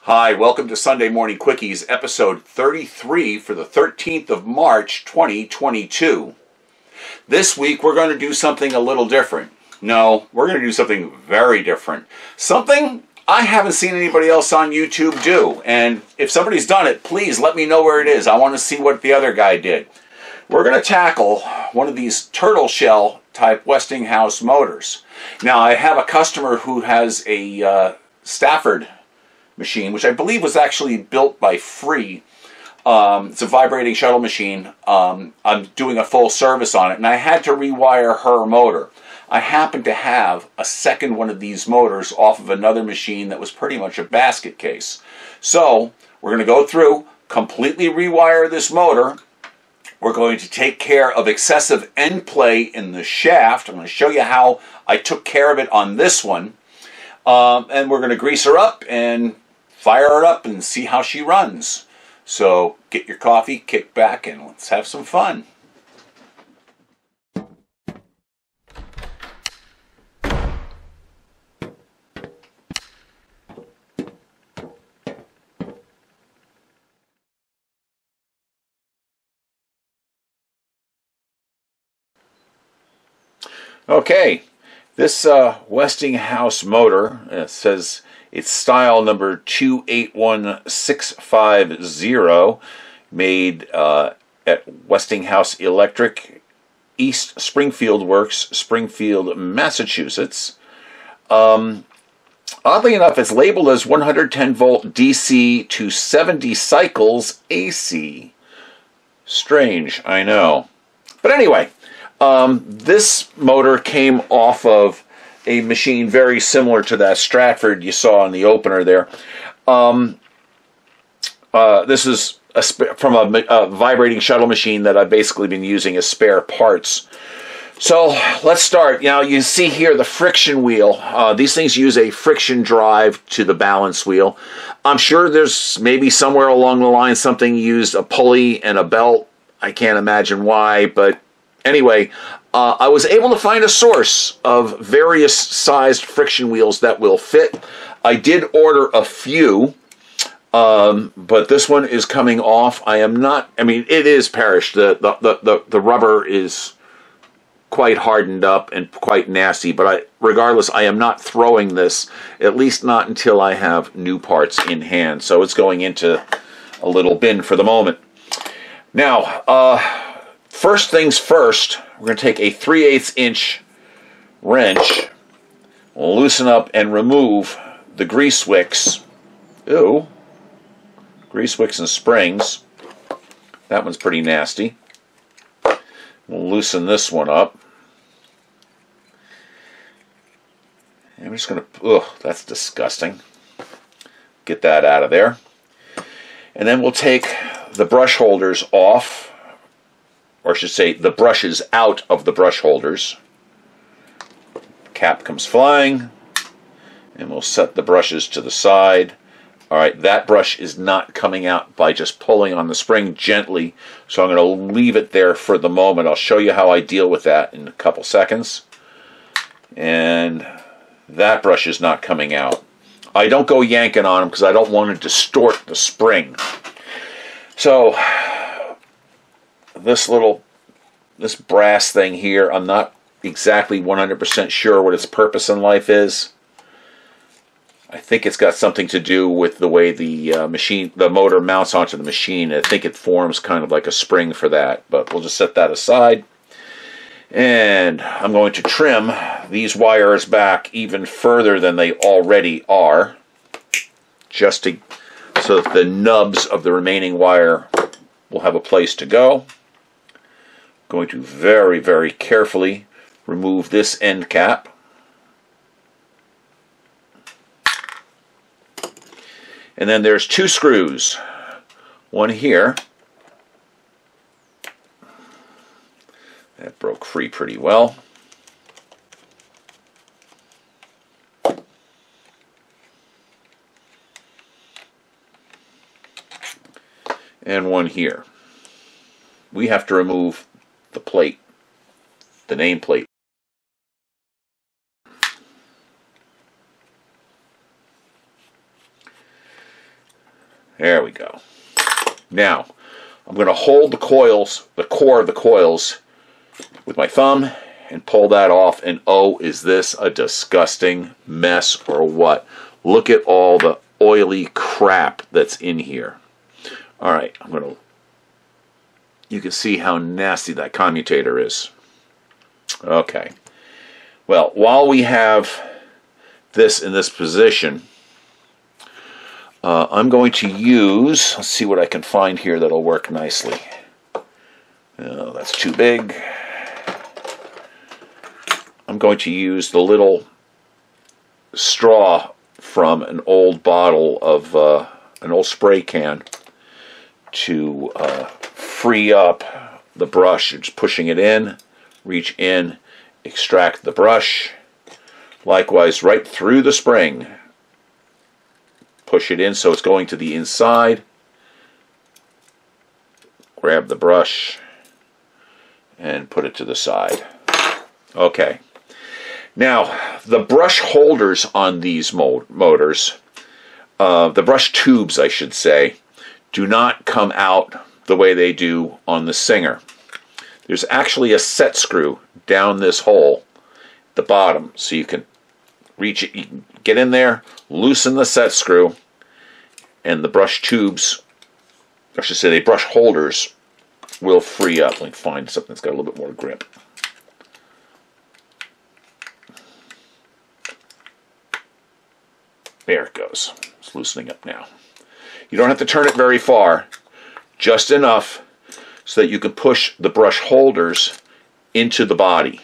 Hi, welcome to Sunday Morning Quickies, episode 33 for the 13th of March, 2022. This week we're going to do something a little different. No, we're going to do something very different. Something I haven't seen anybody else on YouTube do. And if somebody's done it, please let me know where it is. I want to see what the other guy did. We're going to tackle one of these turtle shell type Westinghouse motors. Now, I have a customer who has a Stafford machine, which I believe was actually built by Free. It's a vibrating shuttle machine. I'm doing a full service on it, and I had to rewire her motor. I happen to have a second one of these motors off of another machine that was pretty much a basket case. So we're going to go through, completely rewire this motor. We're going to take care of excessive end play in the shaft. I'm going to show you how I took care of it on this one. And we're going to grease her up and fire her up and see how she runs. So get your coffee, kick back, and let's have some fun. Okay, this Westinghouse motor says it's style number 281650, made at Westinghouse Electric, East Springfield Works, Springfield, Massachusetts. Oddly enough, it's labeled as 110 volt DC to 70 cycles AC. Strange, I know. But anyway, this motor came off of a machine very similar to that Stratford you saw in the opener there. This is from a vibrating shuttle machine that I've basically been using as spare parts. So let's start. You see here the friction wheel. These things use a friction drive to the balance wheel. I'm sure there's maybe somewhere along the line something used a pulley and a belt. I can't imagine why, but anyway, I was able to find a source of various sized friction wheels that will fit. I did order a few, but this one is coming off. It is perished. The rubber is quite hardened up and quite nasty, but regardless, I am not throwing this, at least not until I have new parts in hand. So it's going into a little bin for the moment. Now, first things first, we're going to take a 3/8 inch wrench, loosen up and remove the grease wicks. Ooh, grease wicks and springs. That one's pretty nasty. We'll loosen this one up. And I'm just going to, that's disgusting. Get that out of there. And then we'll take the brush holders off. Or I should say, the brushes out of the brush holders. Cap comes flying, and we'll set the brushes to the side. All right, that brush is not coming out by just pulling on the spring gently, so I'm going to leave it there for the moment. I'll show you how I deal with that in a couple seconds. And that brush is not coming out. I don't go yanking on them because I don't want to distort the spring. So this brass thing here, I'm not exactly 100% sure what its purpose in life is. I think it's got something to do with the way the motor mounts onto the machine. I think it forms kind of like a spring for that, but we'll just set that aside. And I'm going to trim these wires back even further than they already are, just so that the nubs of the remaining wire will have a place to go. Going to very, very carefully remove this end cap. And then there's two screws. One here. That broke free pretty well. And one here. We have to remove the plate, the nameplate. There we go. Now, I'm going to hold the coils, the core of the coils, with my thumb and pull that off. And oh, is this a disgusting mess or what? Look at all the oily crap that's in here. All right, you can see how nasty that commutator is. Okay. Well, while we have this in this position, I'm going to use, let's see what I can find here that'll work nicely. Oh, that's too big. I'm going to use the little straw from an old bottle of an old spray can to free up the brush. Just pushing it in, reach in, extract the brush. Likewise, right through the spring. Push it in so it's going to the inside. Grab the brush and put it to the side. Okay. Now, the brush holders on these motors, the brush tubes, I should say, do not come out the way they do on the Singer. There's actually a set screw down this hole at the bottom, so you can reach it, you can get in there, loosen the set screw, and the brush tubes, I should say the brush holders, will free up. Let me find something that's got a little bit more grip. There it goes. It's loosening up now. You don't have to turn it very far, just enough so that you can push the brush holders into the body.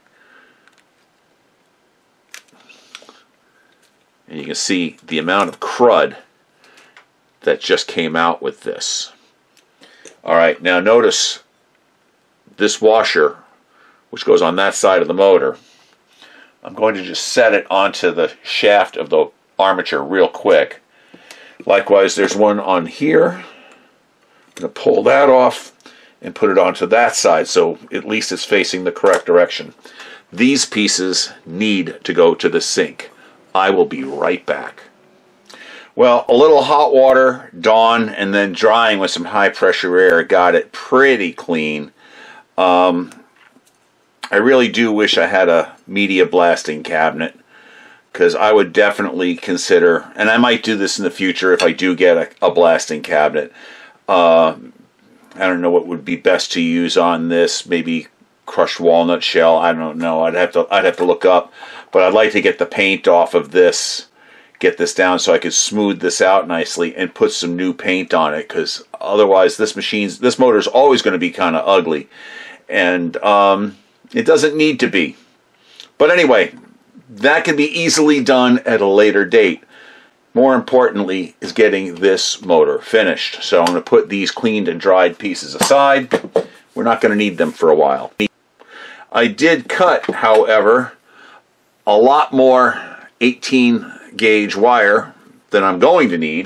And you can see the amount of crud that just came out with this. Alright, now notice this washer, which goes on that side of the motor. I'm going to just set it onto the shaft of the armature real quick. Likewise, there's one on here. I'm going to pull that off and put it onto that side, so at least it's facing the correct direction. These pieces need to go to the sink. I will be right back. Well, a little hot water, Dawn, and then drying with some high pressure air got it pretty clean. I really do wish I had a media blasting cabinet, because I would definitely consider, and I might do this in the future if I do get a blasting cabinet. I don't know what would be best to use on this. Maybe crushed walnut shell. I don't know. I'd have to look up. But I'd like to get the paint off of this, get this down so I could smooth this out nicely and put some new paint on it, because otherwise this motor's always going to be kind of ugly, and it doesn't need to be. But anyway, that can be easily done at a later date. More importantly is getting this motor finished. So I'm going to put these cleaned and dried pieces aside. We're not going to need them for a while. I did cut, however, a lot more 18 gauge wire than I'm going to need.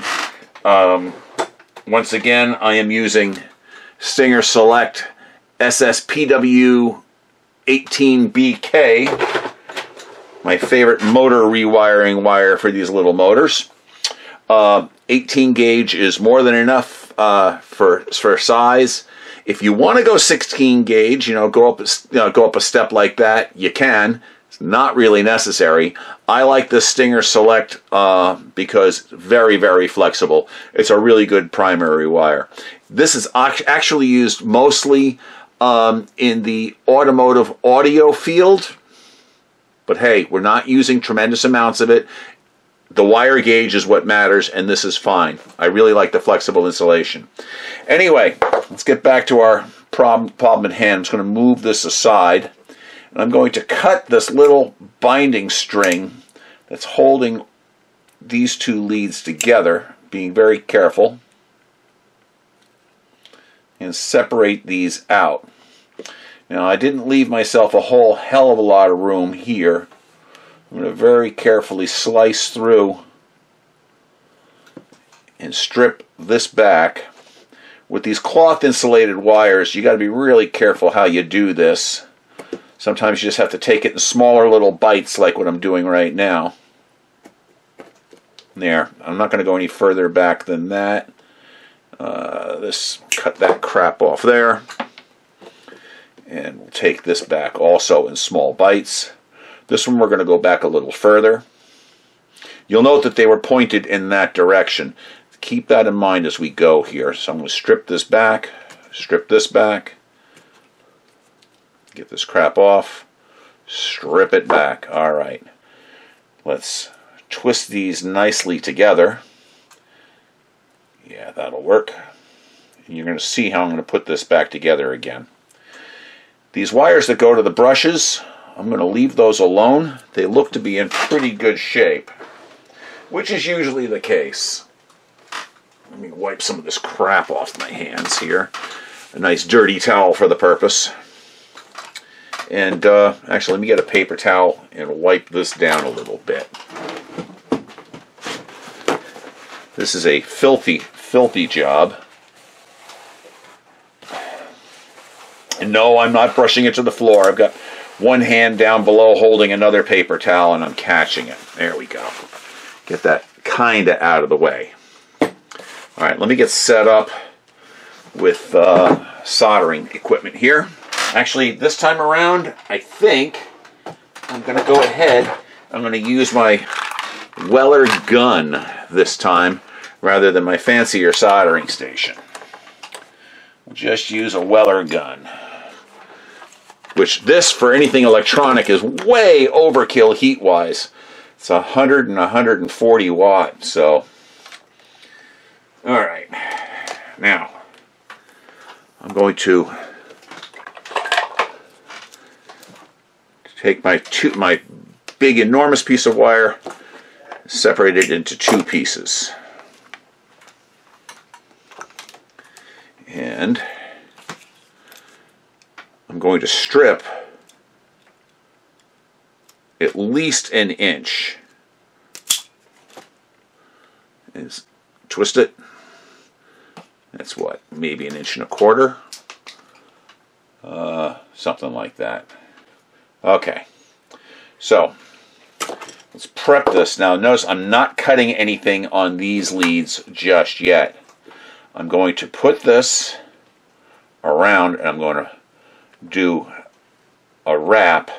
Once again, I am using Stinger Select SSPW 18BK, my favorite motor rewiring wire for these little motors. 18 gauge is more than enough for size. If you want to go 16 gauge, go up a step like that, you can. It's not really necessary. I like the Stinger Select because it's very, very flexible. It's a really good primary wire. This is actually used mostly in the automotive audio field. But hey, we're not using tremendous amounts of it. The wire gauge is what matters, and this is fine. I really like the flexible insulation. Anyway, let's get back to our problem at hand. I'm just going to move this aside, and I'm going to cut this little binding string that's holding these two leads together, being very careful, and separate these out. Now, I didn't leave myself a whole hell of a lot of room here. I'm going to very carefully slice through and strip this back. With these cloth insulated wires, you got to be really careful how you do this. Sometimes you just have to take it in smaller little bites like what I'm doing right now. There. I'm not going to go any further back than that. Cut that crap off there. And we'll take this back also in small bites. This one we're going to go back a little further. You'll note that they were pointed in that direction. Keep that in mind as we go here. So I'm going to strip this back, get this crap off, strip it back. All right. Let's twist these nicely together. Yeah, that'll work. And you're going to see how I'm going to put this back together again. These wires that go to the brushes, I'm going to leave those alone. They look to be in pretty good shape, which is usually the case. Let me wipe some of this crap off my hands here. A nice dirty towel for the purpose. And actually, let me get a paper towel and wipe this down a little bit. This is a filthy, filthy job. And no, I'm not brushing it to the floor. I've got one hand down below holding another paper towel and I'm catching it. There we go. Get that kind of out of the way. All right, let me get set up with soldering equipment here. Actually, this time around, I think I'm going to go ahead. I'm going to use my Weller gun this time rather than my fancier soldering station. I'll just use a Weller gun. Which this, for anything electronic, is way overkill heat-wise. It's 100 and 140 watt, so... Alright. Now, I'm going to take my big, enormous piece of wire, separate it into two pieces. And I'm going to strip at least an inch. And twist it. That's what, maybe an inch and a quarter? Something like that. Okay. So, let's prep this. Now notice I'm not cutting anything on these leads just yet. I'm going to put this around and I'm going to do a wrap,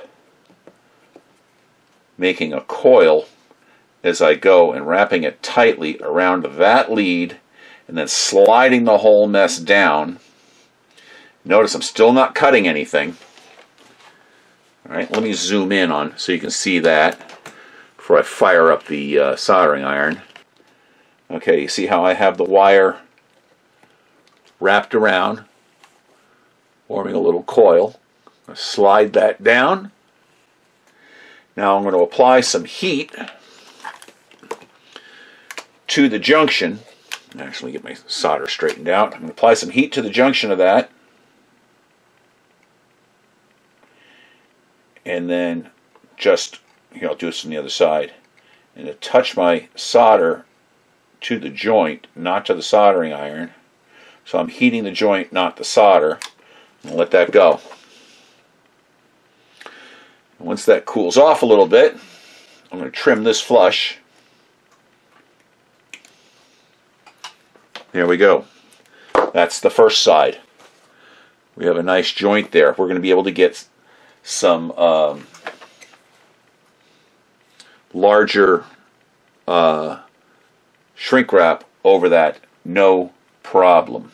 making a coil as I go and wrapping it tightly around that lead and then sliding the whole mess down. Notice I'm still not cutting anything. Alright, let me zoom in on so you can see that before I fire up the soldering iron. Okay, you see how I have the wire wrapped around, forming a little coil. I'm going to slide that down. Now I'm going to apply some heat to the junction. Actually, get my solder straightened out. I'm going to apply some heat to the junction of that. And then just, here, I'll do this on the other side. And to touch my solder to the joint, not to the soldering iron. So I'm heating the joint, not the solder. And let that go. And once that cools off a little bit, I'm going to trim this flush. There we go. That's the first side. We have a nice joint there. We're going to be able to get some larger shrink wrap over that, no problem.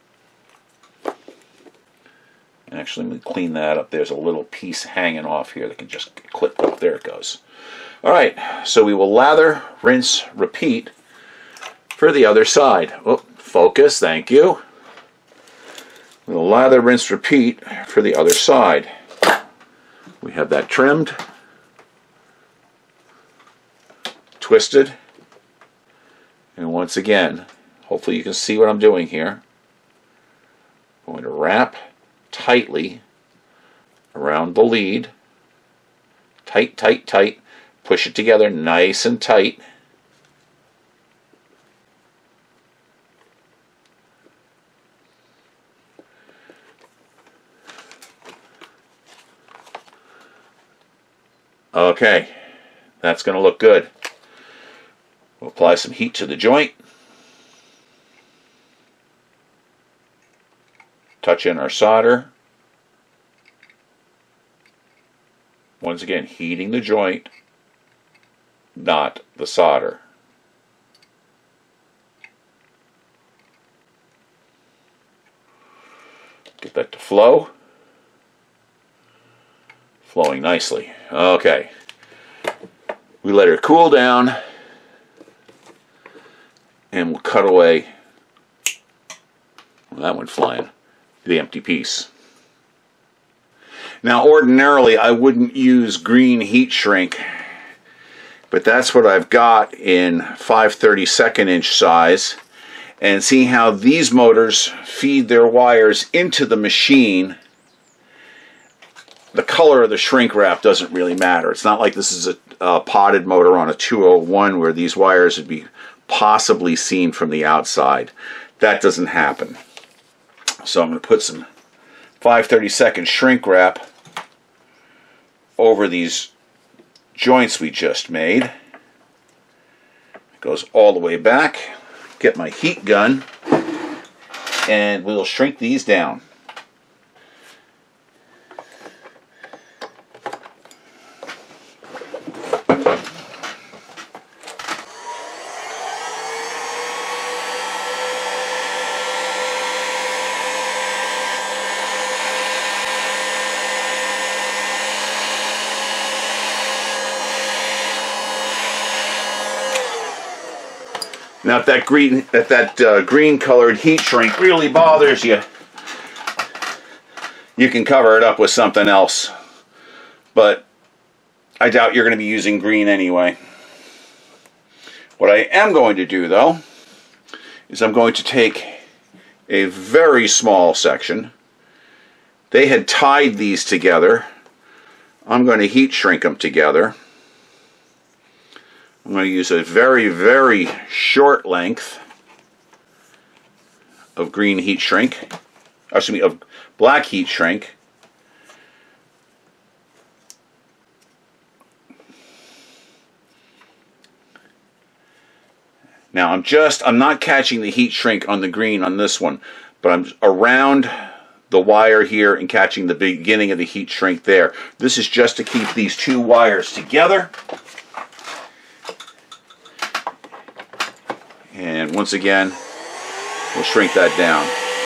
Actually, let me clean that up. There's a little piece hanging off here that can just clip up. There it goes. Alright, so we will lather, rinse, repeat for the other side. Oh, focus, thank you. We'll lather, rinse, repeat for the other side. We have that trimmed, twisted, and once again, hopefully you can see what I'm doing here. I'm going to wrap tightly around the lead. Tight, tight, tight. Push it together nice and tight. Okay, that's going to look good. We'll apply some heat to the joint. touch in our solder. Once again, heating the joint, not the solder. Get that to flow. Flowing nicely. Okay. We let her cool down, and we'll cut away. Well, that went flying. The empty piece. Now, ordinarily, I wouldn't use green heat shrink, but that's what I've got in 5/32 inch size. And see how these motors feed their wires into the machine. The color of the shrink wrap doesn't really matter. It's not like this is a potted motor on a 201 where these wires would be possibly seen from the outside. That doesn't happen. So I'm going to put some 5/32 shrink wrap over these joints we just made. It goes all the way back. Get my heat gun, and we'll shrink these down. Now, if that green colored heat shrink really bothers you, you can cover it up with something else. But I doubt you're going to be using green anyway. What I am going to do, though, is I'm going to take a very small section. They had tied these together. I'm going to heat shrink them together. I'm going to use a very, very short length of green heat shrink, excuse me, of black heat shrink. Now I'm not catching the heat shrink on the green on this one, but I'm around the wire here and catching the beginning of the heat shrink there. This is just to keep these two wires together. And once again, we'll shrink that down.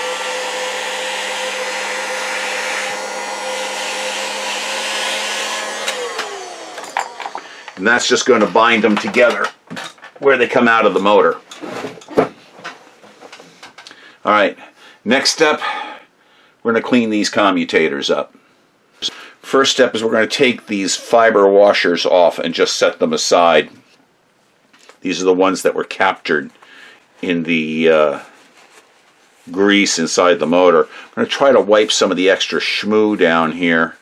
And that's just going to bind them together where they come out of the motor. Alright, next step, we're going to clean these commutators up. First step is we're going to take these fiber washers off and just set them aside. These are the ones that were captured in the grease inside the motor. I'm going to try to wipe some of the extra schmoo down here.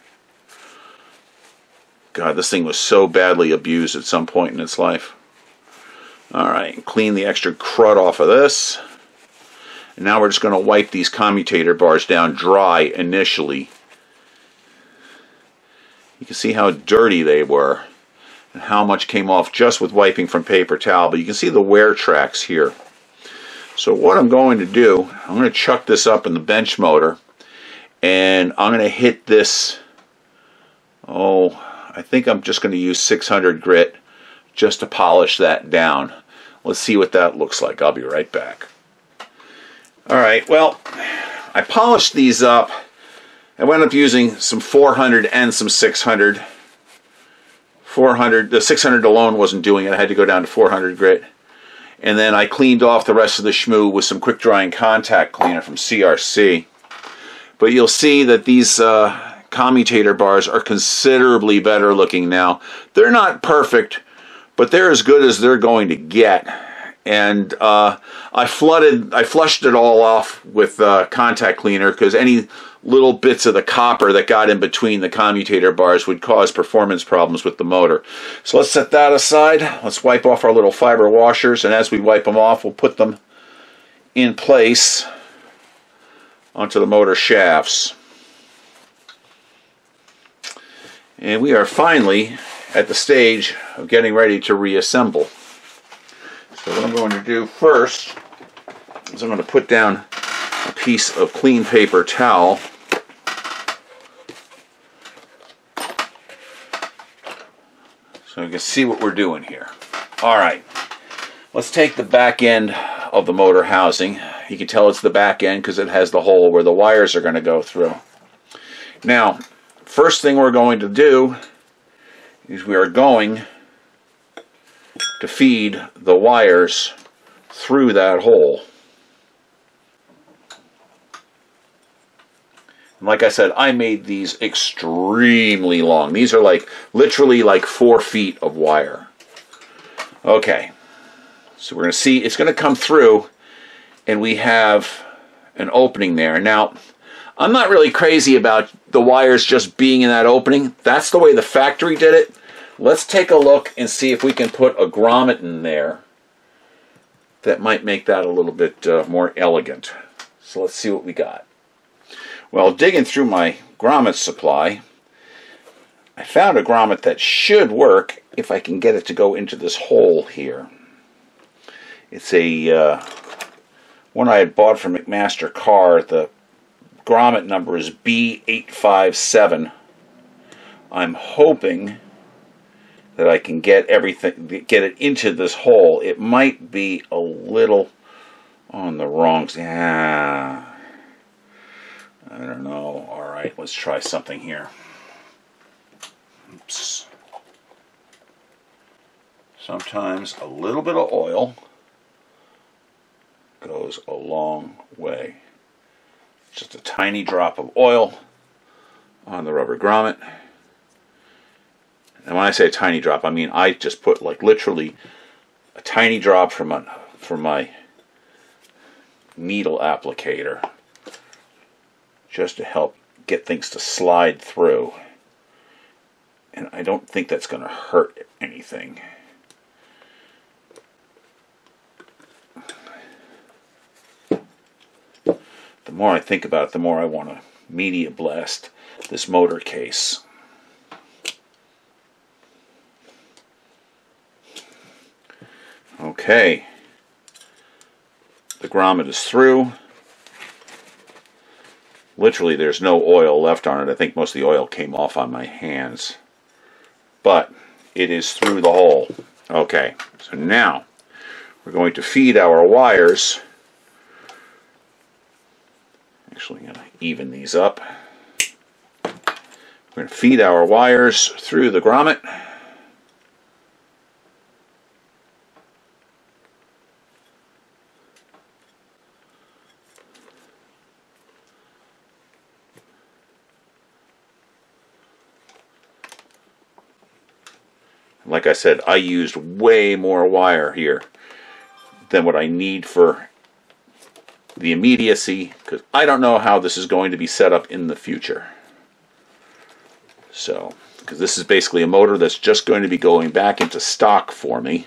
God, this thing was so badly abused at some point in its life. Alright, clean the extra crud off of this. And now we're just going to wipe these commutator bars down dry initially. You can see how dirty they were and how much came off just with wiping from paper towel, but you can see the wear tracks here. So what I'm going to do, I'm going to chuck this up in the bench motor, and I'm going to hit this, I think I'm just going to use 600 grit just to polish that down. Let's see what that looks like. I'll be right back. Alright, well, I polished these up. I wound up using some 400 and some 600. 400, the 600 alone wasn't doing it. I had to go down to 400 grit. And then I cleaned off the rest of the schmoo with some quick drying contact cleaner from CRC. But you'll see that these commutator bars are considerably better looking now. They're not perfect, but they're as good as they're going to get. And I flushed it all off with contact cleaner because any little bits of the copper that got in between the commutator bars would cause performance problems with the motor. So let's set that aside. Let's wipe off our little fiber washers, and as we wipe them off, we'll put them in place onto the motor shafts. And we are finally at the stage of getting ready to reassemble. So what I'm going to do first is I'm going to put down a piece of clean paper towel. So you can see what we're doing here. All right, let's take the back end of the motor housing. You can tell it's the back end because it has the hole where the wires are going to go through. Now, first thing we're going to do is we are going to feed the wires through that hole. And like I said, I made these extremely long. These are like literally like 4 feet of wire. Okay, so we're going to see it's going to come through, and we have an opening there. Now, I'm not really crazy about the wires just being in that opening. That's the way the factory did it. Let's take a look and see if we can put a grommet in there. That might make that a little bit more elegant. So let's see what we got. Well, digging through my grommet supply, I found a grommet that should work if I can get it to go into this hole here. It's a one I had bought from McMaster Carr. The grommet number is B857. I'm hoping that I can get it into this hole. It might be a little on the wrong side. Yeah, I don't know. All right, let's try something here. Oops. Sometimes a little bit of oil goes a long way. Just a tiny drop of oil on the rubber grommet. And when I say a tiny drop, I mean I just put like literally a tiny drop from my needle applicator just to help get things to slide through. And I don't think that's going to hurt anything. The more I think about it, the more I want to media blast this motor case. Okay, the grommet is through. Literally, there's no oil left on it. I think most of the oil came off on my hands. But it is through the hole. Okay, so now we're going to feed our wires. Actually, I'm going to even these up. We're going to feed our wires through the grommet. Like I said, I used way more wire here than what I need for the immediacy, because I don't know how this is going to be set up in the future. So, because this is basically a motor that's just going to be going back into stock for me.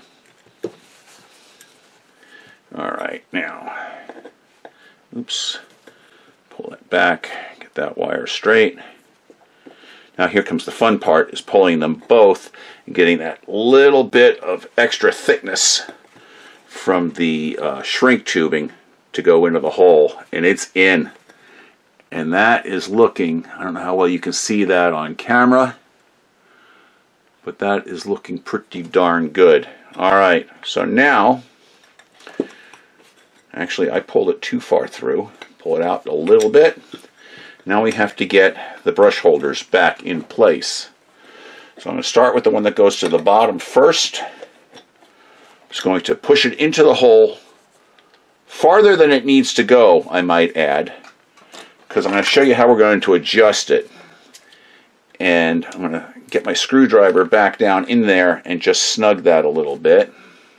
Alright, now, oops, pull that back, get that wire straight. Now here comes the fun part, is pulling them both and getting that little bit of extra thickness from the shrink tubing to go into the hole. And it's in. And that is looking, I don't know how well you can see that on camera, but that is looking pretty darn good. Alright, so now, actually I pulled it too far through. Pull it out a little bit. Now we have to get the brush holders back in place. So I'm going to start with the one that goes to the bottom first. Just going to push it into the hole farther than it needs to go, I might add, because I'm going to show you how we're going to adjust it. And I'm going to get my screwdriver back down in there and just snug that a little bit.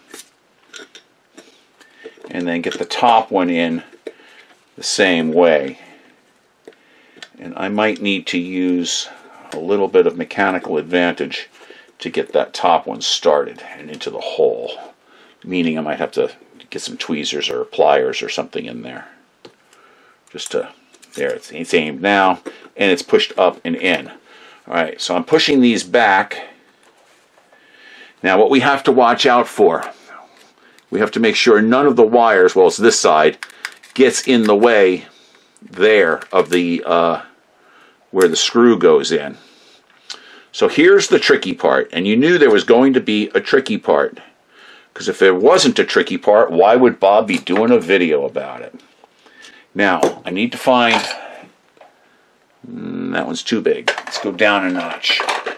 And then get the top one in the same way. And I might need to use a little bit of mechanical advantage to get that top one started and into the hole. Meaning I might have to get some tweezers or pliers or something in there. Just to, there, it's aimed now, and it's pushed up and in. Alright, so I'm pushing these back. Now what we have to watch out for, we have to make sure none of the wires, well it's this side, gets in the way there of the where the screw goes in. So here's the tricky part, and you knew there was going to be a tricky part, because if there wasn't a tricky part, why would Bob be doing a video about it? Now, I need to find, that one's too big. Let's go down a notch.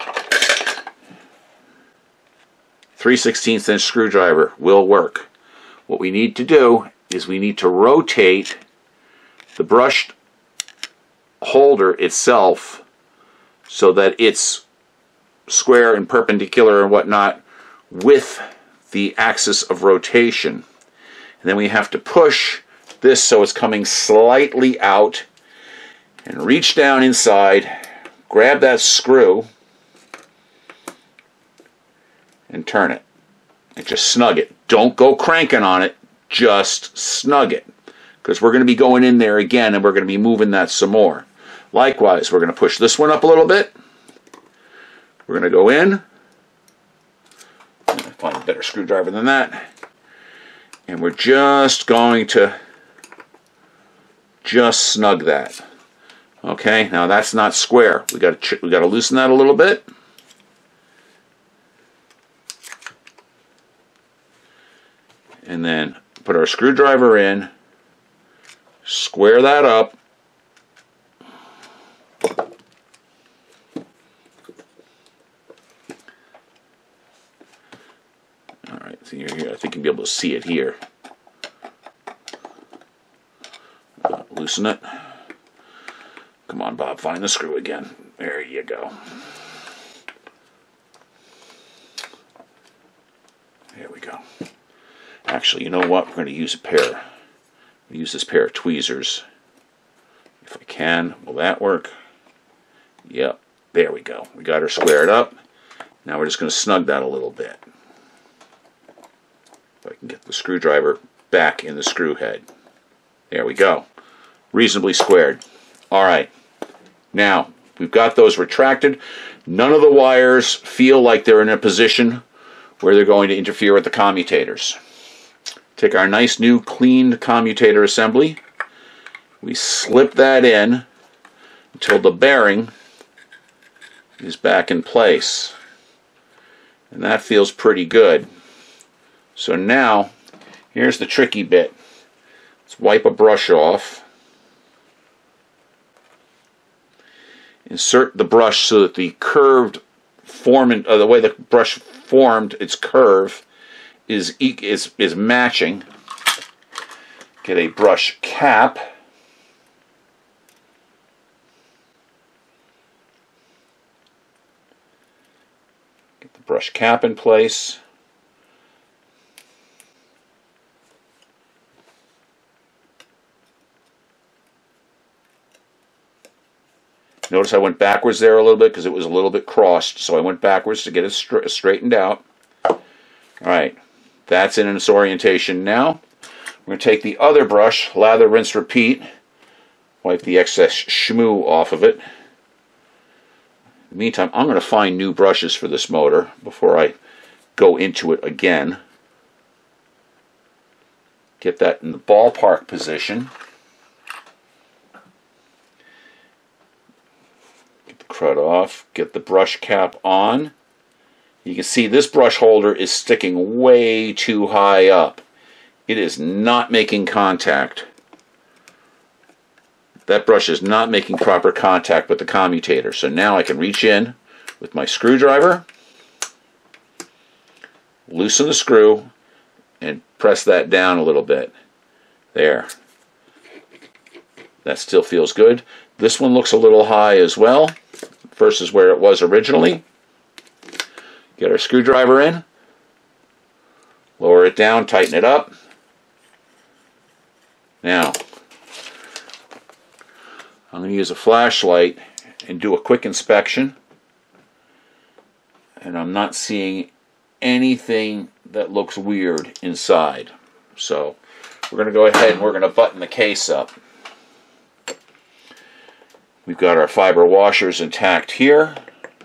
3/16 inch screwdriver will work. What we need to do is we need to rotate the brushed holder itself so that it's square and perpendicular and whatnot with the axis of rotation. And then we have to push this so it's coming slightly out and reach down inside, grab that screw and turn it and just snug it. Don't go cranking on it, just snug it, because we're going to be going in there again and we're going to be moving that some more. Likewise, we're going to push this one up a little bit. We're going to go in. I'm going to find a better screwdriver than that. And we're just going to just snug that. Okay, now that's not square. We got to loosen that a little bit. And then put our screwdriver in, square that up. Alright, so here, I think you'll be able to see it here. Loosen it. Come on, Bob, find the screw again. There you go. There we go. Actually, you know what? We're going to use a pair. Use this pair of tweezers. If I can. Will that work? Yep. There we go. We got her squared up. Now we're just going to snug that a little bit. If I can get the screwdriver back in the screw head. There we go. Reasonably squared. Alright. Now, we've got those retracted. None of the wires feel like they're in a position where they're going to interfere with the commutators. Take our nice new cleaned commutator assembly. We slip that in until the bearing is back in place. And that feels pretty good. So now, here's the tricky bit. Let's wipe a brush off. Insert the brush so that the curved the way the brush formed its curve is matching. Get a brush cap. Get the brush cap in place. Notice I went backwards there a little bit because it was a little bit crossed, so I went backwards to get it straightened out. Alright, that's in its orientation now. We're going to take the other brush, lather, rinse, repeat, wipe the excess shmoo off of it. In the meantime, I'm going to find new brushes for this motor before I go into it again. Get that in the ballpark position. Crud off, get the brush cap on. You can see this brush holder is sticking way too high up. It is not making contact. That brush is not making proper contact with the commutator. So now I can reach in with my screwdriver, loosen the screw, and press that down a little bit. There. That still feels good. This one looks a little high as well versus where it was originally. Get our screwdriver in, lower it down, tighten it up. Now, I'm going to use a flashlight and do a quick inspection. And I'm not seeing anything that looks weird inside. So we're going to go ahead and we're going to button the case up. We've got our fiber washers intact here.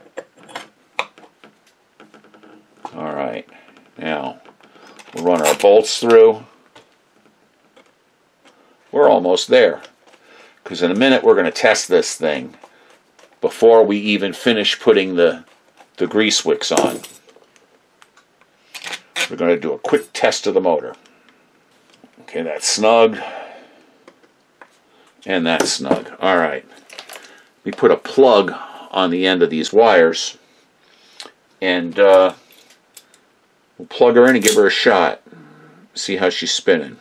Alright, now we'll run our bolts through. We're almost there. because in a minute we're going to test this thing before we even finish putting the grease wicks on. We're going to do a quick test of the motor. Okay, that's snug. And that's snug. Alright. We put a plug on the end of these wires. And we'll plug her in and give her a shot. See how she's spinning.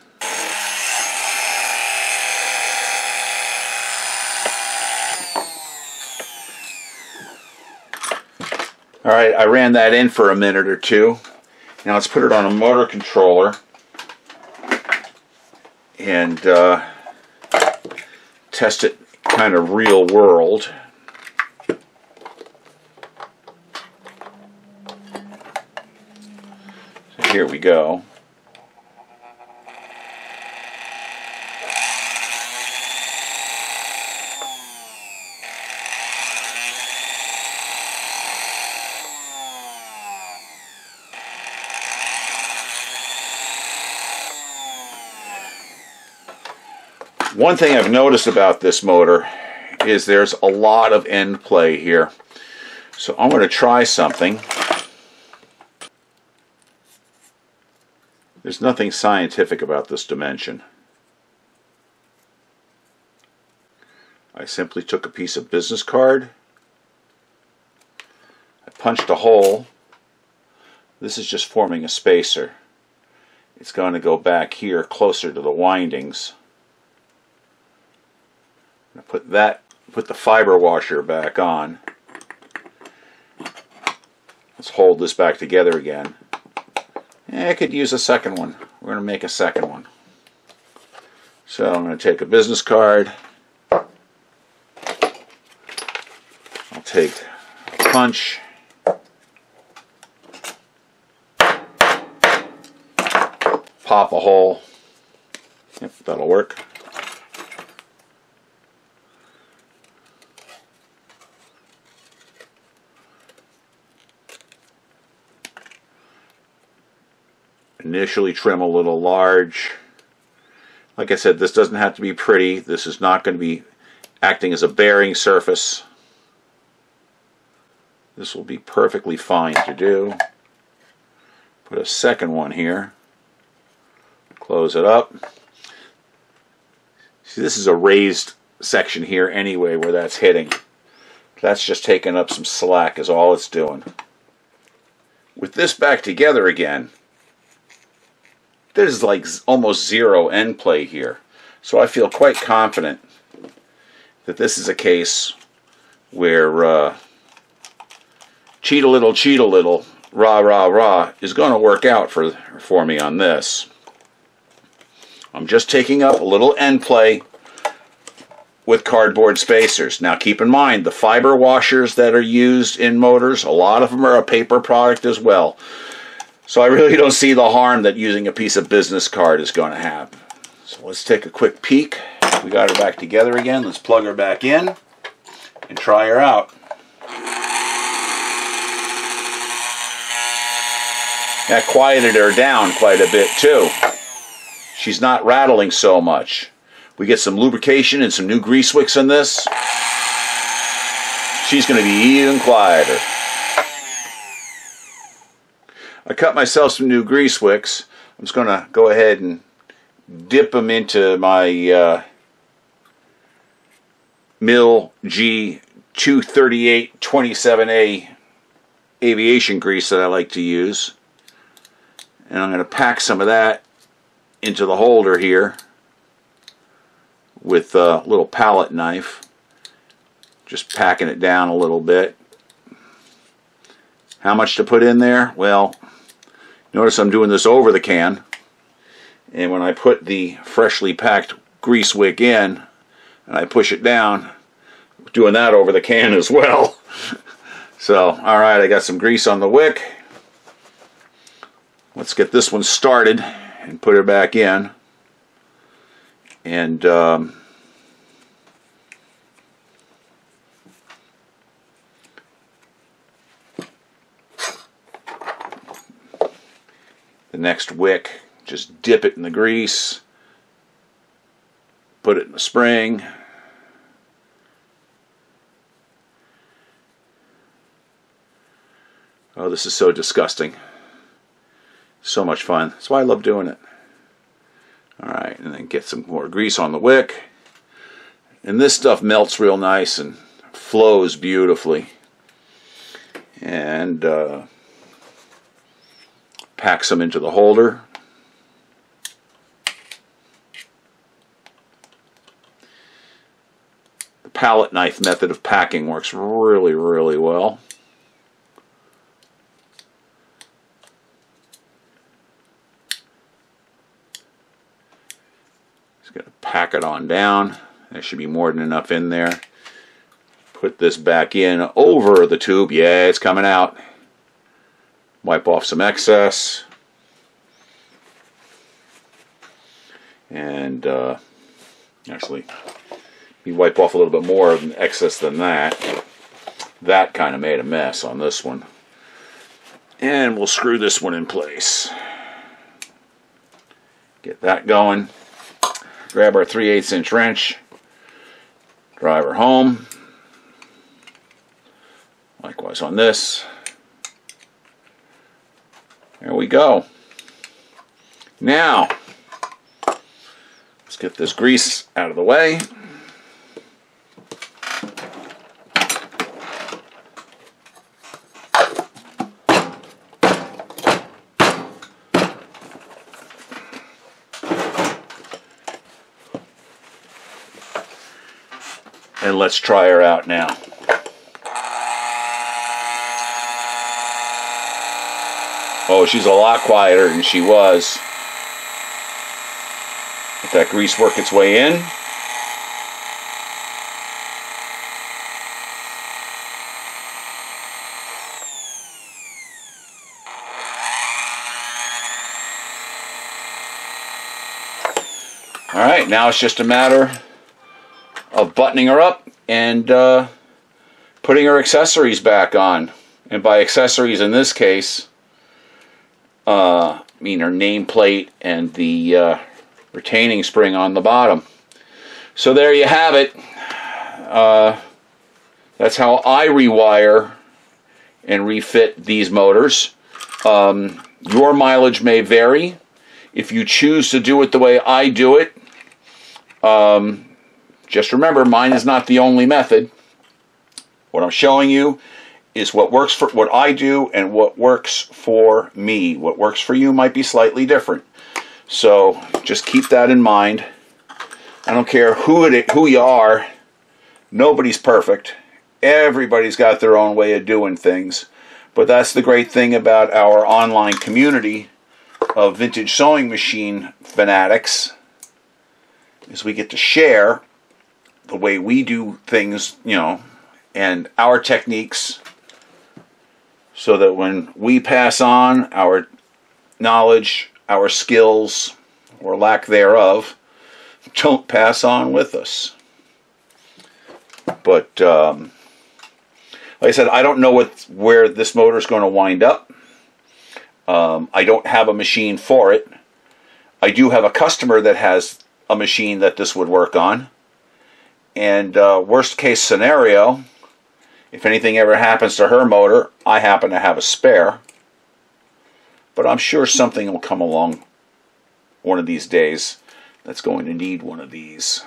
Alright, I ran that in for a minute or two. Now let's put it on a motor controller and test it kind of real world. So here we go. One thing I've noticed about this motor is there's a lot of end play here. So I'm going to try something. There's nothing scientific about this dimension. I simply took a piece of business card. I punched a hole. This is just forming a spacer. It's going to go back here closer to the windings. Put the fiber washer back on. Let's hold this back together again. I could use a second one. We're going to make a second one. So I'm going to take a business card. I'll take a punch. Pop a hole. Yep, that'll work. Initially trim a little large. Like I said, this doesn't have to be pretty. This is not going to be acting as a bearing surface. This will be perfectly fine to do. Put a second one here. Close it up. See, this is a raised section here anyway where that's hitting. That's just taking up some slack is all it's doing. With this back together again, there's like almost zero end play here. So I feel quite confident that this is a case where cheat a little, rah, rah, rah is going to work out for me on this. I'm just taking up a little end play with cardboard spacers. Now keep in mind, the fiber washers that are used in motors, a lot of them are a paper product as well. So I really don't see the harm that using a piece of business card is going to have. So let's take a quick peek. We got her back together again. Let's plug her back in and try her out. That quieted her down quite a bit too. She's not rattling so much. We get some lubrication and some new grease wicks in this. She's going to be even quieter. I cut myself some new grease wicks. I'm just going to go ahead and dip them into my Mill G 238-27A aviation grease that I like to use. And I'm going to pack some of that into the holder here with a little palette knife. Just packing it down a little bit. How much to put in there? Well, notice I'm doing this over the can. And when I put the freshly packed grease wick in and I push it down, I'm doing that over the can as well. So, alright, I got some grease on the wick. Let's get this one started and put her back in. And the next wick, just dip it in the grease, put it in the spring, Oh, this is so disgusting. So much fun. That's why I love doing it. Alright, and then get some more grease on the wick. And this stuff melts real nice and flows beautifully. And pack some into the holder. The palette knife method of packing works really, really well. Just got to pack it on down. There should be more than enough in there. Put this back in over the tube. Yeah, it's coming out. Wipe off some excess. And actually, you wipe off a little bit more of excess than that. That kind of made a mess on this one. And we'll screw this one in place. Get that going. Grab our 3/8 inch wrench. Drive her home. Likewise on this. There we go. Now, let's get this grease out of the way. And let's try her out now. Oh, she's a lot quieter than she was. Let that grease work its way in. Alright, now it's just a matter of buttoning her up and putting her accessories back on. And by accessories in this case, I mean her nameplate and the retaining spring on the bottom. So there you have it. That's how I rewire and refit these motors. Your mileage may vary. If you choose to do it the way I do it, just remember, mine is not the only method. What I'm showing you is what works for what I do and what works for me. What works for you might be slightly different. So just keep that in mind. I don't care who you are. Nobody's perfect. Everybody's got their own way of doing things. But that's the great thing about our online community of vintage sewing machine fanatics, is we get to share the way we do things, you know, and our techniques, so that when we pass on our knowledge, our skills, or lack thereof, don't pass on with us. But like I said, I don't know where this motor is going to wind up. I don't have a machine for it. I do have a customer that has a machine that this would work on. And worst case scenario, if anything ever happens to her motor, I happen to have a spare. But I'm sure something will come along one of these days that's going to need one of these.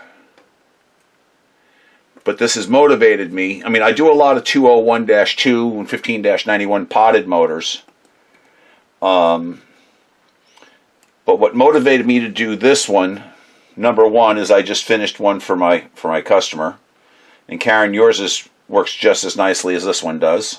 But this has motivated me. I mean, I do a lot of 201-2 and 15-91 potted motors. But what motivated me to do this one, number one, is I just finished one for my customer. And Karen, yours works just as nicely as this one does.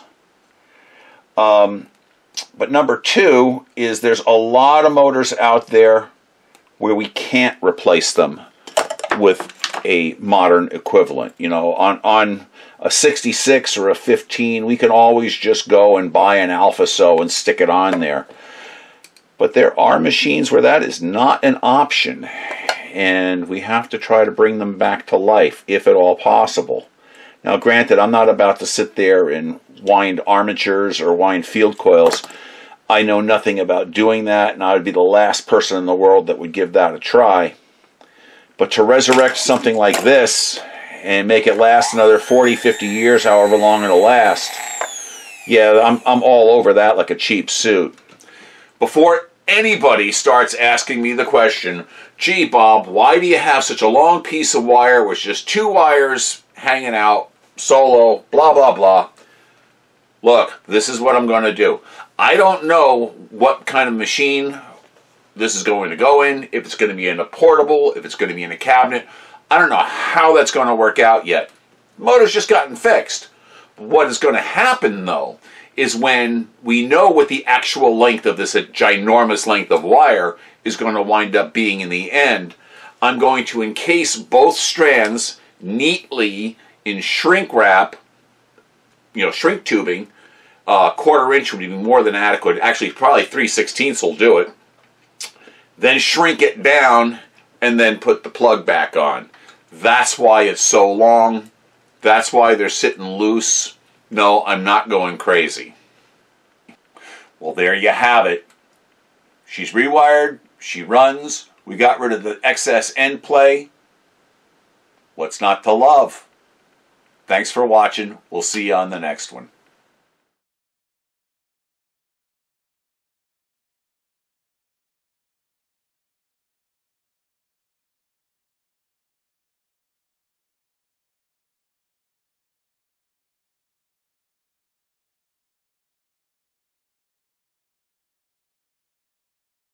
But number two is there's a lot of motors out there where we can't replace them with a modern equivalent. You know, on a 66 or a 15, we can always just go and buy an Alpha Sew and stick it on there. But there are machines where that is not an option, and we have to try to bring them back to life, if at all possible. Now, granted, I'm not about to sit there and wind armatures or wind field coils. I know nothing about doing that, and I would be the last person in the world that would give that a try. But to resurrect something like this and make it last another 40, 50 years, however long it'll last, Yeah, I'm all over that like a cheap suit. Before anybody starts asking me the question, gee, Bob, why do you have such a long piece of wire with just 2 wires hanging out, solo, blah, blah, blah. Look, this is what I'm going to do. I don't know what kind of machine this is going to go in, if it's going to be in a portable, if it's going to be in a cabinet. I don't know how that's going to work out yet. The motor's just gotten fixed. What is going to happen, though, is when we know what the actual length of this ginormous length of wire is going to wind up being in the end, I'm going to encase both strands neatly in shrink wrap, shrink tubing. 1/4 inch would be more than adequate. Actually, probably 3/16 will do it. Then shrink it down and then put the plug back on. That's why it's so long. That's why they're sitting loose. No, I'm not going crazy. Well, there you have it. She's rewired. She runs. We got rid of the excess end play. What's not to love? Thanks for watching. We'll see you on the next one.